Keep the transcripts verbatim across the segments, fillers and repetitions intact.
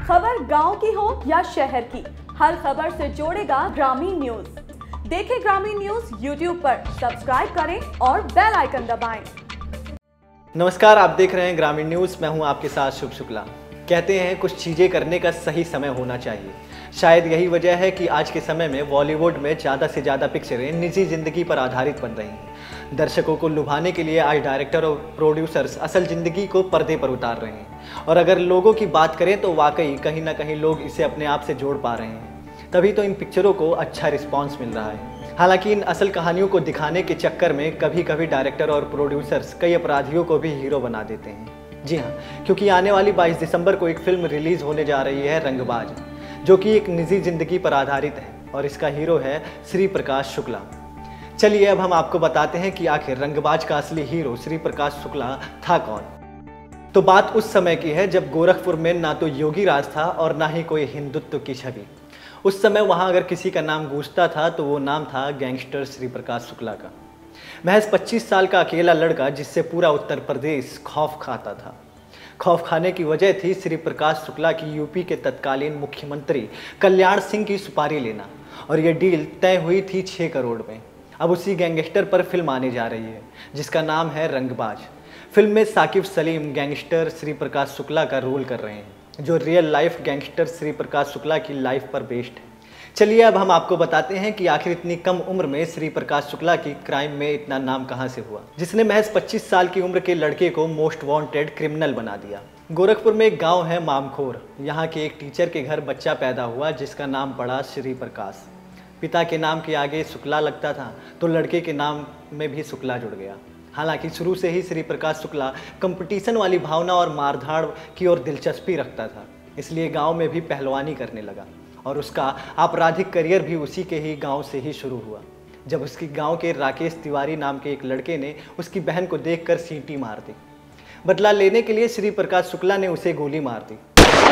खबर गांव की हो या शहर की, हर खबर से जोड़ेगा ग्रामीण न्यूज। देखें ग्रामीण न्यूज यूट्यूब पर, सब्सक्राइब करें और बेल आइकन दबाएं। नमस्कार, आप देख रहे हैं ग्रामीण न्यूज। मैं हूं आपके साथ शुभ शुक्ला। कहते हैं कुछ चीज़ें करने का सही समय होना चाहिए। शायद यही वजह है कि आज के समय में बॉलीवुड में ज़्यादा से ज़्यादा पिक्चरें निजी ज़िंदगी पर आधारित बन रही हैं। दर्शकों को लुभाने के लिए आज डायरेक्टर और प्रोड्यूसर्स असल ज़िंदगी को पर्दे पर उतार रहे हैं। और अगर लोगों की बात करें तो वाकई कहीं ना कहीं लोग इसे अपने आप से जोड़ पा रहे हैं, तभी तो इन पिक्चरों को अच्छा रिस्पॉन्स मिल रहा है। हालांकि इन असल कहानियों को दिखाने के चक्कर में कभी कभी डायरेक्टर और प्रोड्यूसर्स कई अपराधियों को भी हीरो बना देते हैं। जी हाँ, क्योंकि आने वाली बाईस दिसंबर को एक फिल्म रिलीज होने जा रही है, रंगबाज, जो कि एक निजी जिंदगी पर आधारित है और इसका हीरो है श्री प्रकाश शुक्ला। चलिए अब हम आपको बताते हैं कि आखिर रंगबाज का असली हीरो श्री प्रकाश शुक्ला था कौन। तो बात उस समय की है जब गोरखपुर में ना तो योगी राज था और ना ही कोई हिंदुत्व की छवि। उस समय वहाँ अगर किसी का नाम गूंजता था तो वो नाम था गैंगस्टर श्री प्रकाश शुक्ला का। महज पच्चीस साल का अकेला लड़का जिससे पूरा उत्तर प्रदेश खौफ खाता था। खौफ खाने की वजह थी श्री प्रकाश शुक्ला की यूपी के तत्कालीन मुख्यमंत्री कल्याण सिंह की सुपारी लेना, और ये डील तय हुई थी छः करोड़ में। अब उसी गैंगस्टर पर फिल्म आने जा रही है जिसका नाम है रंगबाज। फिल्म में साकिब सलीम गैंगस्टर श्री प्रकाश शुक्ला का रोल कर रहे हैं, जो real life gangster Shri Prakash Shukla की लाइफ पर बेस्ड है। चलिए अब हम आपको बताते हैं कि आखिर इतनी कम उम्र में श्री प्रकाश शुक्ला की क्राइम में इतना नाम कहां से हुआ, जिसने महज पच्चीस साल की उम्र के लड़के को मोस्ट वांटेड क्रिमिनल बना दिया। गोरखपुर में एक गांव है मामखोर। यहाँ के एक टीचर के घर बच्चा पैदा हुआ जिसका नाम पड़ा श्री प्रकाश। पिता के नाम के आगे शुक्ला लगता था तो लड़के के नाम में भी शुक्ला जुड़ गया। हालांकि शुरू से ही श्री प्रकाश शुक्ला कंपटीशन वाली भावना और मारधाड़ की ओर दिलचस्पी रखता था, इसलिए गांव में भी पहलवानी करने लगा और उसका आपराधिक करियर भी उसी के ही गांव से ही शुरू हुआ, जब उसकी गांव के राकेश तिवारी नाम के एक लड़के ने उसकी बहन को देखकर सीटी मार दी। बदला लेने के लिए श्री प्रकाश शुक्ला ने उसे गोली मार दी।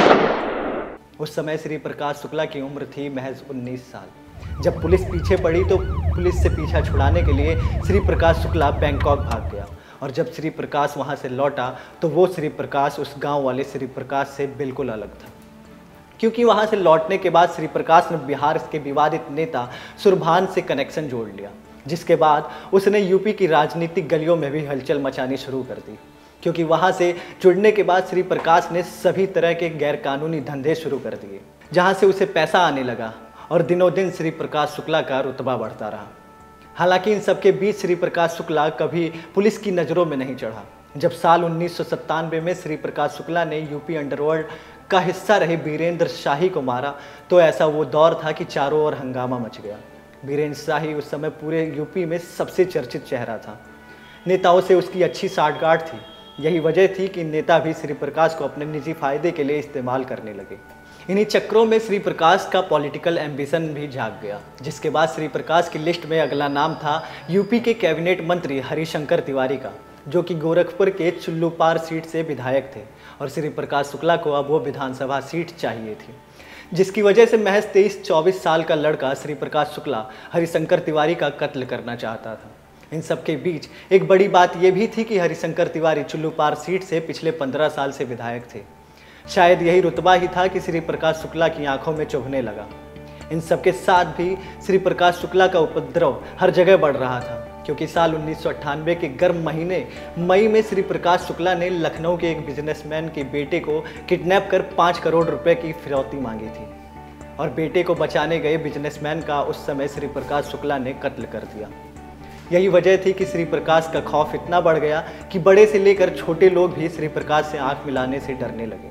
उस समय श्री प्रकाश शुक्ला की उम्र थी महज उन्नीस साल। जब पुलिस पीछे पड़ी तो पुलिस से पीछा छुड़ाने के लिए श्री प्रकाश शुक्ला बैंकॉक भाग गया, और जब श्री प्रकाश वहां से लौटा तो वो श्री प्रकाश उस गांव वाले श्री प्रकाश से बिल्कुल अलग था, क्योंकि वहां से लौटने के बाद श्री प्रकाश ने बिहार के विवादित नेता सुरभान से कनेक्शन जोड़ लिया, जिसके बाद उसने यूपी की राजनीतिक गलियों में भी हलचल मचानी शुरू कर दी। क्योंकि वहां से जुड़ने के बाद श्री प्रकाश ने सभी तरह के गैरकानूनी धंधे शुरू कर दिए, जहां से उसे पैसा आने लगा और दिनों दिन श्री प्रकाश शुक्ला का रुतबा बढ़ता रहा। हालांकि इन सबके बीच श्री प्रकाश शुक्ला कभी पुलिस की नज़रों में नहीं चढ़ा। जब साल उन्नीस सौ सत्तानवे में श्री प्रकाश शुक्ला ने यूपी अंडरवर्ल्ड का हिस्सा रहे बीरेंद्र शाही को मारा तो ऐसा वो दौर था कि चारों ओर हंगामा मच गया। बीरेंद्र शाही उस समय पूरे यूपी में सबसे चर्चित चेहरा था। नेताओं से उसकी अच्छी साठगांठ थी। यही वजह थी कि नेता भी श्री प्रकाश को अपने निजी फायदे के लिए इस्तेमाल करने लगे। इन्हीं चक्रों में श्री प्रकाश का पॉलिटिकल एम्बिशन भी जाग गया, जिसके बाद श्री प्रकाश की लिस्ट में अगला नाम था यूपी के कैबिनेट मंत्री हरिशंकर तिवारी का, जो कि गोरखपुर के चुल्लूपार सीट से विधायक थे, और श्री प्रकाश शुक्ला को अब वो विधानसभा सीट चाहिए थी, जिसकी वजह से महज तेईस चौबीस साल का लड़का श्री प्रकाश शुक्ला हरिशंकर तिवारी का कत्ल करना चाहता था। इन सबके बीच एक बड़ी बात यह भी थी कि हरिशंकर तिवारी चुल्लूपार सीट से पिछले पंद्रह साल से विधायक थे। शायद यही रुतबा ही था कि श्री प्रकाश शुक्ला की आंखों में चुभने लगा। इन सबके साथ भी श्री प्रकाश शुक्ला का उपद्रव हर जगह बढ़ रहा था, क्योंकि साल उन्नीस सौ अट्ठानवे के गर्म महीने मई में श्री प्रकाश शुक्ला ने लखनऊ के एक बिजनेसमैन के बेटे को किडनैप कर पाँच करोड़ रुपए की फिरौती मांगी थी, और बेटे को बचाने गए बिजनेसमैन का उस समय श्री प्रकाश शुक्ला ने कत्ल कर दिया। यही वजह थी कि श्री प्रकाश का खौफ इतना बढ़ गया कि बड़े से लेकर छोटे लोग भी श्री प्रकाश से आंख मिलाने से डरने लगे।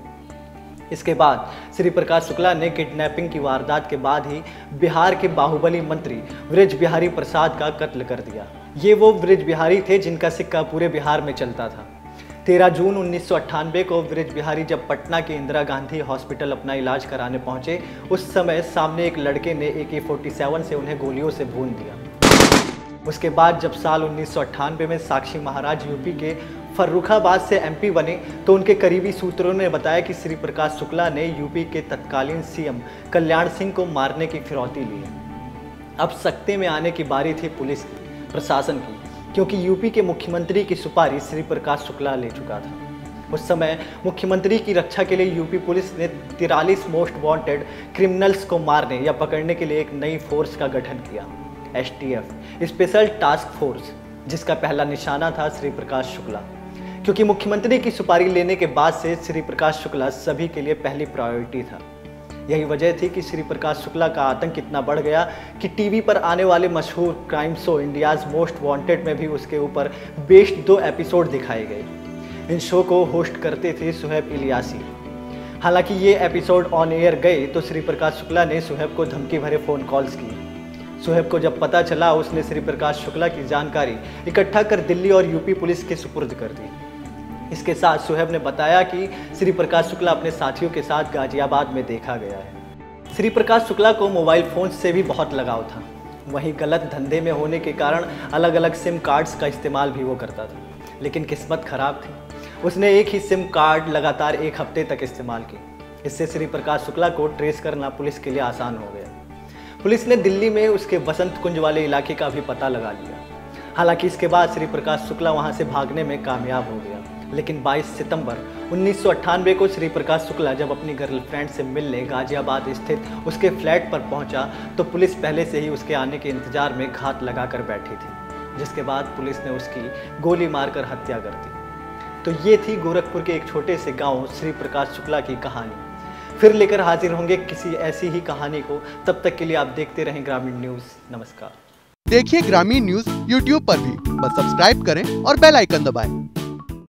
इसके बाद श्री प्रकाश शुक्ला ने किडनैपिंग की वारदात के बाद ही बिहार के बाहुबली मंत्री ब्रज बिहारी प्रसाद का कत्ल कर दिया। ये वो ब्रज बिहारी थे जिनका सिक्का पूरे बिहार में चलता था। तेरह जून उन्नीस सौ अट्ठानवे को ब्रज बिहारी जब पटना के इंदिरा गांधी हॉस्पिटल अपना इलाज कराने पहुंचे, उस समय सामने एक लड़के ने ए के फोर्टी सेवन से उन्हें गोलियों से भून दिया। उसके बाद जब साल उन्नीस सौ अट्ठानवे में साक्षी महाराज यूपी के फर्रुखाबाद से एम पी बने तो उनके करीबी सूत्रों ने बताया कि श्री प्रकाश शुक्ला ने यूपी के तत्कालीन सी एम कल्याण सिंह को मारने की फिरौती ली है। अब सख्ते में आने की बारी थी पुलिस प्रशासन की, क्योंकि यूपी के मुख्यमंत्री की सुपारी श्री प्रकाश शुक्ला ले चुका था। उस समय मुख्यमंत्री की रक्षा के लिए यूपी पुलिस ने तिरालीस मोस्ट वांटेड क्रिमिनल्स को मारने या पकड़ने के लिए एक नई फोर्स का गठन किया, S T F, special task force, जिसका पहला निशाना था श्री प्रकाश शुक्ला। क्योंकि मुख्यमंत्री की सुपारी लेने के बाद से श्री प्रकाश शुक्ला सभी के लिए पहली प्रायोरिटी था। यही वजह थी कि श्री प्रकाश शुक्ला का आतंक इतना बढ़ गया कि टीवी पर आने वाले मशहूर crime show India's most wanted में भी उसके ऊपर बेस्ट दो एपिसोड दिखाए गए। इन शो को होस्ट करते थे सुहेब इलियासी। हालांकि ये एपिसोड ऑन एयर गए तो श्री प्रकाश शुक्ला ने सुहेब को धमकी भरे फ़ोन कॉल्स की। सुहेब को जब पता चला, उसने श्री प्रकाश शुक्ला की जानकारी इकट्ठा कर दिल्ली और यूपी पुलिस के सुपुर्द कर दी। इसके साथ सुहेब ने बताया कि श्री प्रकाश शुक्ला अपने साथियों के साथ गाजियाबाद में देखा गया है। श्री प्रकाश शुक्ला को मोबाइल फ़ोन से भी बहुत लगाव था। वहीं गलत धंधे में होने के कारण अलग अलग सिम कार्ड्स का इस्तेमाल भी वो करता था। लेकिन किस्मत खराब थी, उसने एक ही सिम कार्ड लगातार एक हफ्ते तक इस्तेमाल की। इससे श्री प्रकाश शुक्ला को ट्रेस करना पुलिस के लिए आसान हो गया। पुलिस ने दिल्ली में उसके वसंत कुंज वाले इलाके का भी पता लगा लिया। हालांकि इसके बाद श्री प्रकाश शुक्ला वहां से भागने में कामयाब हो गया। लेकिन बाईस सितंबर उन्नीस सौ अट्ठानवे को श्री प्रकाश शुक्ला जब अपनी गर्लफ्रेंड से मिलने गाजियाबाद स्थित उसके फ्लैट पर पहुंचा तो पुलिस पहले से ही उसके आने के इंतजार में घात लगाकर बैठी थी, जिसके बाद पुलिस ने उसकी गोली मारकर हत्या कर दी। तो ये थी गोरखपुर के एक छोटे से गांव श्री प्रकाश शुक्ला की कहानी। फिर लेकर हाजिर होंगे किसी ऐसी ही कहानी को। तब तक के लिए आप देखते रहें ग्रामीण न्यूज़। नमस्कार। देखिए ग्रामीण न्यूज़ यूट्यूब पर भी, बस सब्सक्राइब करें और बेल आइकन दबाएं।